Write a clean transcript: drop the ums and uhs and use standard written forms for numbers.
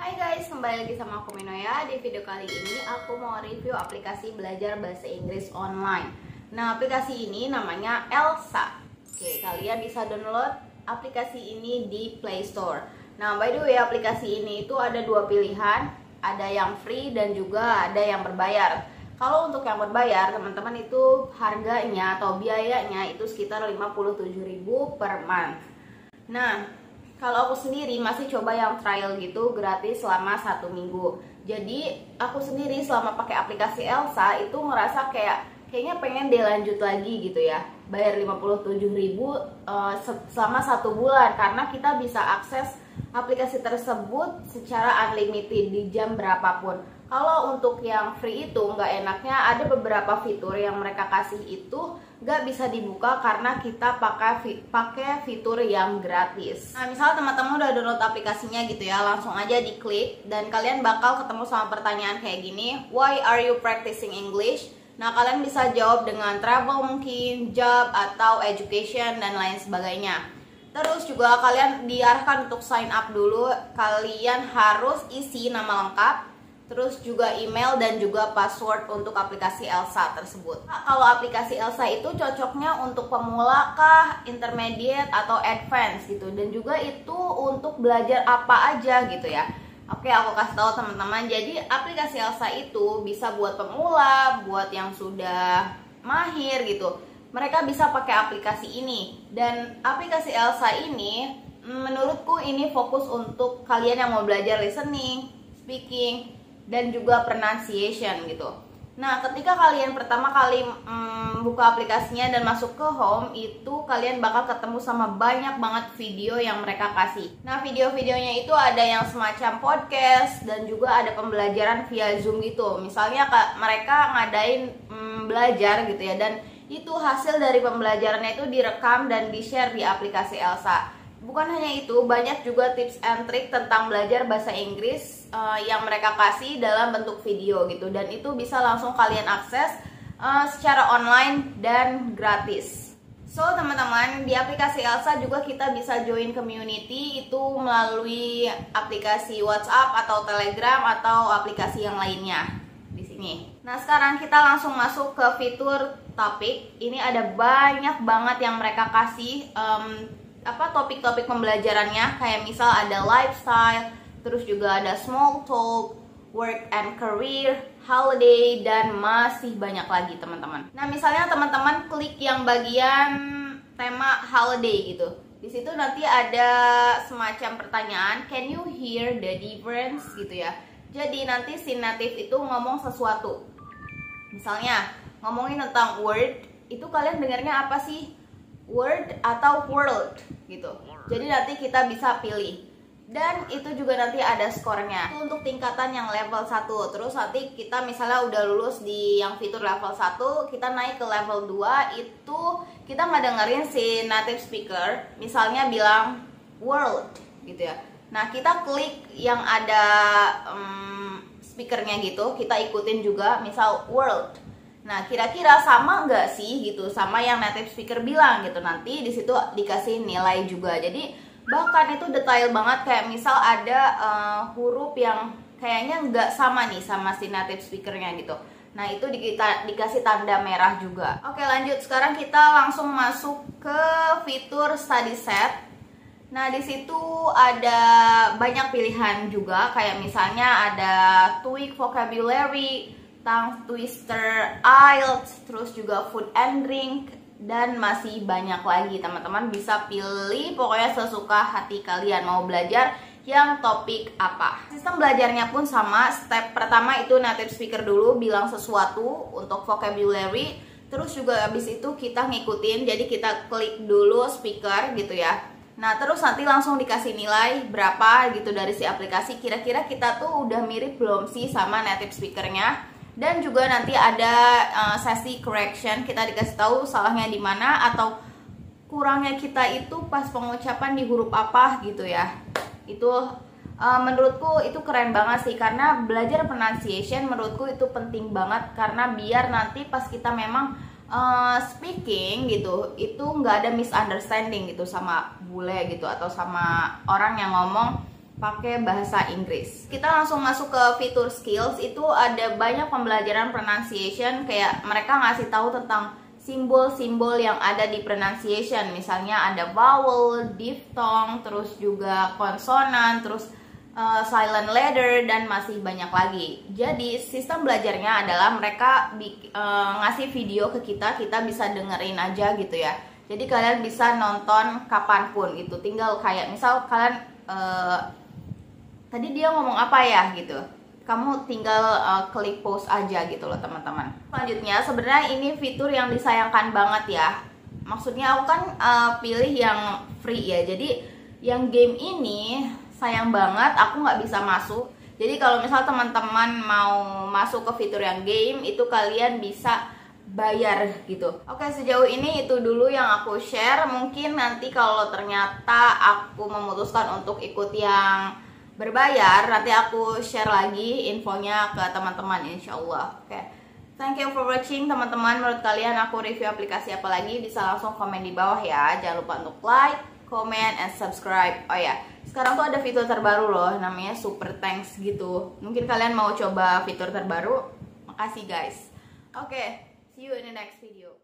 Hai guys, kembali lagi sama aku Minoya. Di video kali ini aku mau review aplikasi belajar bahasa Inggris online. Nah, aplikasi ini namanya Elsa. Oke, kalian bisa download aplikasi ini di Play Store. Nah, by the way, aplikasi ini itu ada dua pilihan, ada yang free dan juga ada yang berbayar. Kalau untuk yang berbayar, teman-teman itu harganya atau biayanya itu sekitar 57.000 per month. Nah, kalau aku sendiri masih coba yang trial gitu gratis selama 1 minggu. Jadi aku sendiri selama pakai aplikasi Elsa itu ngerasa kayaknya pengen deh lanjut lagi gitu ya. Bayar 57.000 selama 1 bulan karena kita bisa akses aplikasi tersebut secara unlimited di jam berapapun. Kalau untuk yang free itu nggak enaknya ada beberapa fitur yang mereka kasih itu nggak bisa dibuka karena kita pakai fitur yang gratis. Nah, misalnya teman-teman udah download aplikasinya gitu ya, langsung aja diklik dan kalian bakal ketemu sama pertanyaan kayak gini, why are you practicing English? Nah, kalian bisa jawab dengan travel mungkin, job atau education dan lain sebagainya. Terus juga kalian diarahkan untuk sign up dulu, kalian harus isi nama lengkap, terus juga email dan juga password untuk aplikasi Elsa tersebut. Nah, kalau aplikasi Elsa itu cocoknya untuk pemula kah, intermediate atau advance gitu, dan juga itu untuk belajar apa aja gitu ya. Oke, aku kasih tahu teman-teman. Jadi aplikasi Elsa itu bisa buat pemula, buat yang sudah mahir gitu. Mereka bisa pakai aplikasi ini, dan aplikasi Elsa ini menurutku ini fokus untuk kalian yang mau belajar listening, speaking, dan juga pronunciation gitu. Nah, ketika kalian pertama kali buka aplikasinya dan masuk ke home, itu kalian bakal ketemu sama banyak banget video yang mereka kasih. Nah, video-videonya itu ada yang semacam podcast dan juga ada pembelajaran via Zoom gitu. Misalnya mereka ngadain belajar gitu ya, dan itu hasil dari pembelajarannya itu direkam dan di-share di aplikasi Elsa. Bukan hanya itu, banyak juga tips and trick tentang belajar bahasa Inggris yang mereka kasih dalam bentuk video gitu, dan itu bisa langsung kalian akses secara online dan gratis. So teman-teman, di aplikasi Elsa juga kita bisa join community itu melalui aplikasi WhatsApp atau Telegram atau aplikasi yang lainnya di sini. Nah, sekarang kita langsung masuk ke fitur topik. Ini ada banyak banget yang mereka kasih topik-topik pembelajarannya, kayak misal ada lifestyle, terus juga ada small talk, work and career, holiday, dan masih banyak lagi teman-teman. Nah, misalnya teman-teman klik yang bagian tema holiday gitu. Di situ nanti ada semacam pertanyaan, can you hear the difference gitu ya. Jadi nanti si native itu ngomong sesuatu. Misalnya ngomongin tentang word, itu kalian dengarnya apa sih? Word atau world gitu. Jadi nanti kita bisa pilih. Dan itu juga nanti ada skornya. Itu untuk tingkatan yang level 1. Terus nanti kita misalnya udah lulus di yang fitur level 1, kita naik ke level 2, itu kita ngedengerin si native speaker misalnya bilang world gitu ya. Nah, kita klik yang ada speakernya gitu, kita ikutin juga misal world. Nah, kira-kira sama nggak sih gitu sama yang native speaker bilang gitu. Nanti di situ dikasih nilai juga. Jadi bahkan itu detail banget, kayak misal ada huruf yang kayaknya nggak sama nih sama si native speakernya gitu. Nah, itu dikasih tanda merah juga. Oke, lanjut. Sekarang kita langsung masuk ke fitur study set. Nah, di situ ada banyak pilihan juga, kayak misalnya ada TOEIC vocabulary, tongue twister, IELTS, terus juga food and drink, dan masih banyak lagi. Teman-teman bisa pilih pokoknya sesuka hati kalian mau belajar yang topik apa. Sistem belajarnya pun sama. Step pertama itu native speaker dulu bilang sesuatu untuk vocabulary, terus juga habis itu kita ngikutin. Jadi kita klik dulu speaker gitu ya. Nah, terus nanti langsung dikasih nilai berapa gitu dari si aplikasi. Kira-kira kita tuh udah mirip belum sih sama native speakernya. Dan juga nanti ada sesi correction, kita dikasih tahu salahnya di mana atau kurangnya kita itu pas pengucapan di huruf apa gitu ya. Itu menurutku itu keren banget sih, karena belajar pronunciation menurutku itu penting banget, karena biar nanti pas kita memang speaking gitu, itu nggak ada misunderstanding gitu sama bule gitu atau sama orang yang ngomong pakai bahasa Inggris. Kita langsung masuk ke fitur skills. Itu ada banyak pembelajaran pronunciation, kayak mereka ngasih tahu tentang simbol-simbol yang ada di pronunciation. Misalnya ada vowel, diphthong, terus juga konsonan, terus silent letter, dan masih banyak lagi. Jadi sistem belajarnya adalah mereka ngasih video ke kita bisa dengerin aja gitu ya. Jadi kalian bisa nonton kapanpun gitu. Tinggal kayak misal kalian tadi dia ngomong apa ya gitu, kamu tinggal klik pause aja gitu loh teman-teman. Selanjutnya sebenarnya ini fitur yang disayangkan banget ya. Maksudnya aku kan pilih yang free ya. Jadi yang game ini sayang banget aku nggak bisa masuk. Jadi kalau misal teman-teman mau masuk ke fitur yang game itu kalian bisa bayar gitu. Oke, sejauh ini itu dulu yang aku share. Mungkin nanti kalau ternyata aku memutuskan untuk ikut yang berbayar, nanti aku share lagi infonya ke teman-teman insyaallah. Oke, thank you for watching teman-teman. Menurut kalian aku review aplikasi apa lagi, bisa langsung komen di bawah ya. Jangan lupa untuk like, comment, and subscribe. Oh ya, sekarang tuh ada fitur terbaru loh, namanya super thanks gitu. Mungkin kalian mau coba fitur terbaru. Makasih guys. Oke, see you in the next video.